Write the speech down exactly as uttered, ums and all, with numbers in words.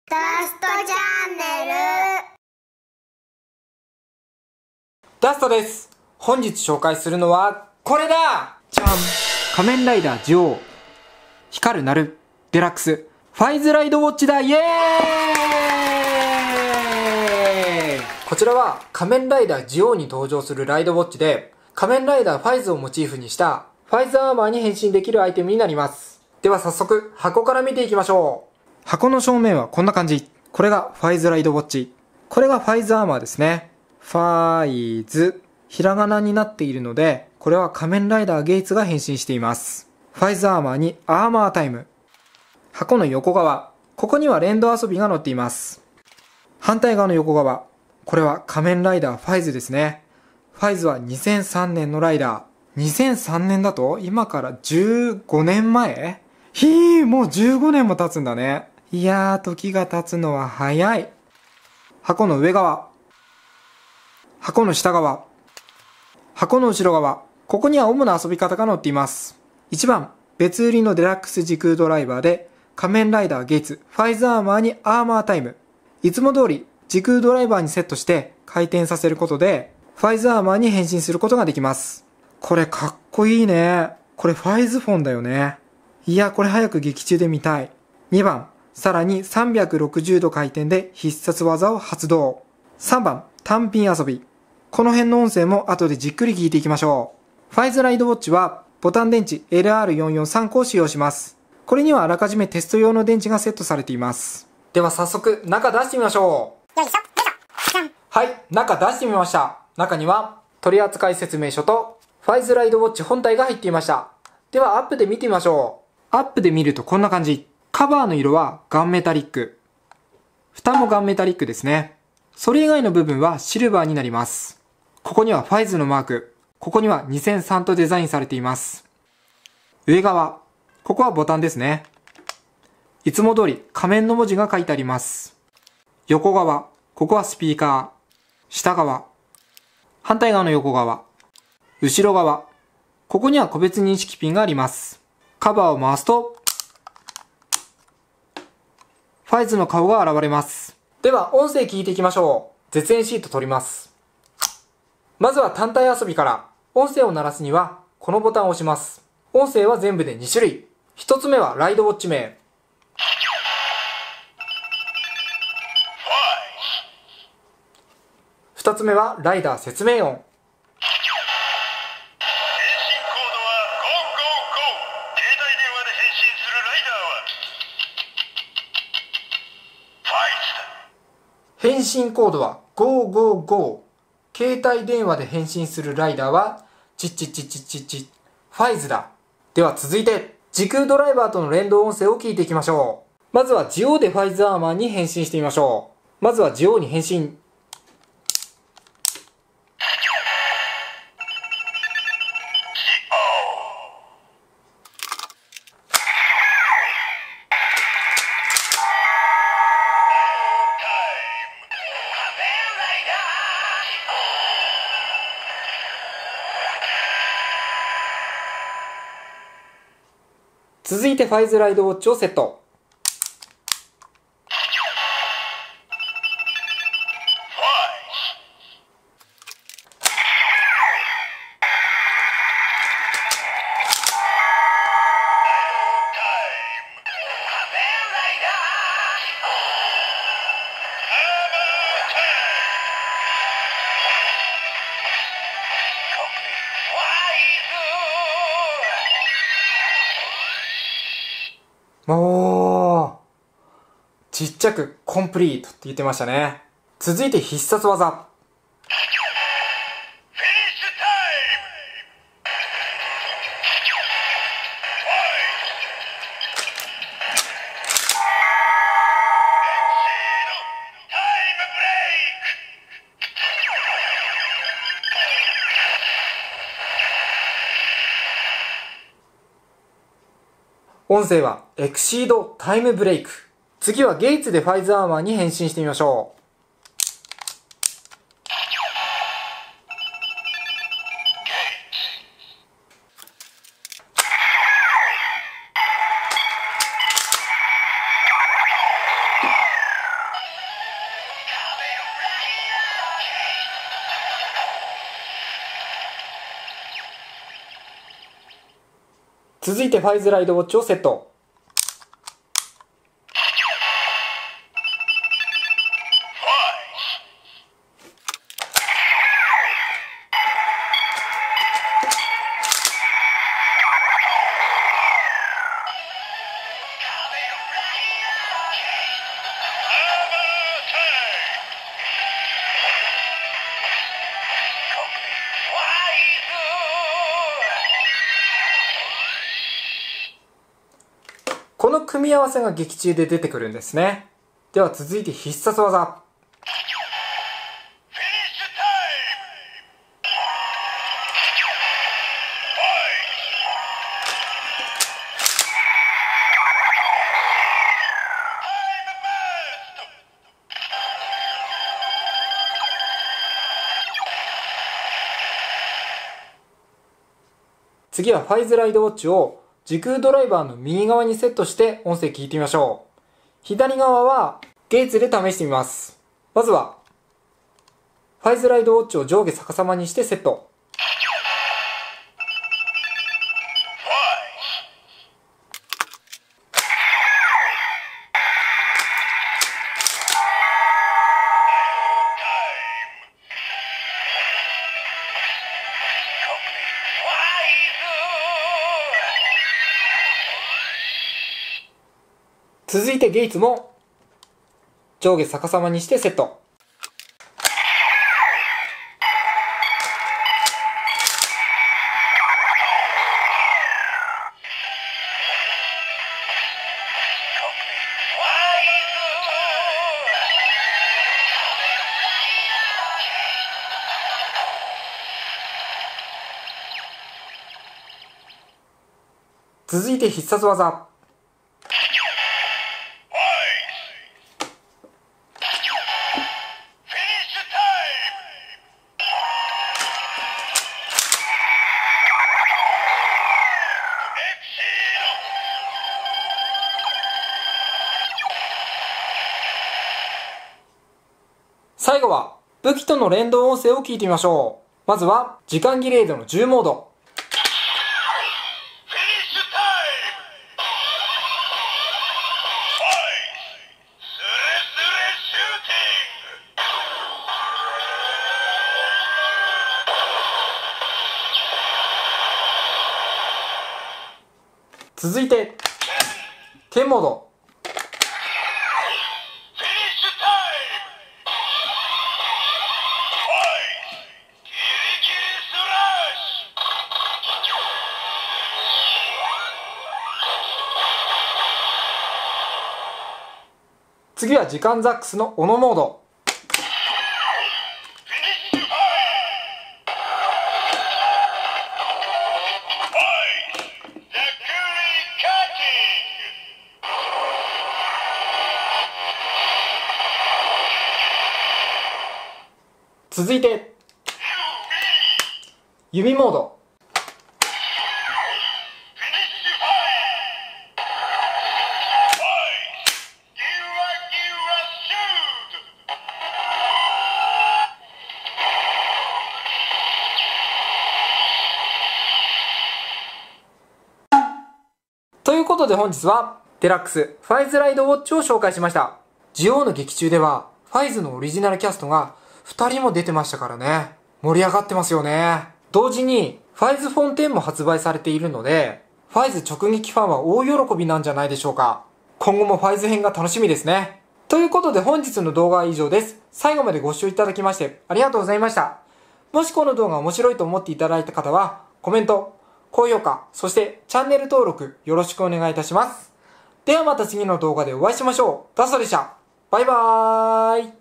トラストチャンネル。 ダストです。本日紹介するのはこれだ。じゃん。仮面ライダージオウ光るなるデラックスファイズライドウォッチだ。イエーイ。こちらは仮面ライダージオウに登場するライドウォッチで、仮面ライダーファイズをモチーフにしたファイズアーマーに変身できるアイテムになります。では早速箱から見ていきましょう。箱の正面はこんな感じ。これがファイズライドウォッチ。これがファイズアーマーですね。ファイズ。ひらがなになっているので、これは仮面ライダーゲイツが変身しています。ファイズアーマーにアーマータイム。箱の横側。ここには連動遊びが載っています。反対側の横側。これは仮面ライダーファイズですね。ファイズはにせんさんねんのライダー。にせんさんねんだと今からじゅうごねんまえ？ひー、もうじゅうごねんも経つんだね。いやー、時が経つのは早い。箱の上側。箱の下側。箱の後ろ側。ここには主な遊び方が載っています。いちばん、別売りのデラックス時空ドライバーで、仮面ライダーゲイツ、ファイズアーマーにアーマータイム。いつも通り、時空ドライバーにセットして回転させることで、ファイズアーマーに変身することができます。これかっこいいね。これファイズフォンだよね。いや、これ早く劇中で見たい。にばん、さらにさんびゃくろくじゅうど回転で必殺技を発動。さんばん、単品遊び。この辺の音声も後でじっくり聞いていきましょう。ファイズライドウォッチはボタン電池 エルアールよんじゅうよんさん 個を使用します。これにはあらかじめテスト用の電池がセットされています。では早速中出してみましょう。 よいしょ、よいしょ、じゃん。 はい、中出してみました。中には取扱説明書とファイズライドウォッチ本体が入っていました。ではアップで見てみましょう。アップで見るとこんな感じ。カバーの色はガンメタリック。蓋もガンメタリックですね。それ以外の部分はシルバーになります。ここにはファイズのマーク。ここにはにせんさんとデザインされています。上側。ここはボタンですね。いつも通り仮面の文字が書いてあります。横側。ここはスピーカー。下側。反対側の横側。後ろ側。ここには個別認識ピンがあります。カバーを回すと、ファイズの顔が現れます。では音声聞いていきましょう。絶縁シート取ります。まずは単体遊びから。音声を鳴らすにはこのボタンを押します。音声は全部でに種類。ひとつめはライドウォッチ名。ふたつめはライダー説明音。変身コードはゴーゴーゴー。携帯電話で変身するライダーはチッチッチッチッチッチッファイズだ。では続いて時空ドライバーとの連動音声を聞いていきましょう。まずはジオウでファイズアーマーに変身してみましょう。まずはジオウに変身。続いてファイズライドウォッチをセット。おー、ちっちゃくコンプリートって言ってましたね。続いて必殺技。音声はエクシードタイムブレイク。次はゲイツでファイズアーマーに変身してみましょう。 続いてファイズライドウォッチをセット。この組み合わせが劇中で出てくるんですね。では続いて必殺技。次はファイズライドウォッチを時空ドライバーの右側にセットして音声聞いてみましょう。左側はゲイツで試してみます。まずはファイズライドウォッチを上下逆さまにしてセット。続いてゲイツも上下逆さまにしてセット。続いて必殺技。最後は武器との連動音声を聞いてみましょう。まずは時間ギレードのじゅうモード。続いて剣モード。次は時間ザックスのオノモード。続いて弓モード。ということで本日はデラックスファイズライドウォッチを紹介しました。ジオウの劇中ではファイズのオリジナルキャストがふたりも出てましたからね。盛り上がってますよね。同時にファイズフォンテンも発売されているので、ファイズ直撃ファンは大喜びなんじゃないでしょうか。今後もファイズ編が楽しみですね。ということで本日の動画は以上です。最後までご視聴いただきましてありがとうございました。もしこの動画面白いと思っていただいた方はコメント、高評価、そしてチャンネル登録よろしくお願いいたします。ではまた次の動画でお会いしましょう。ガストでした。バイバーイ。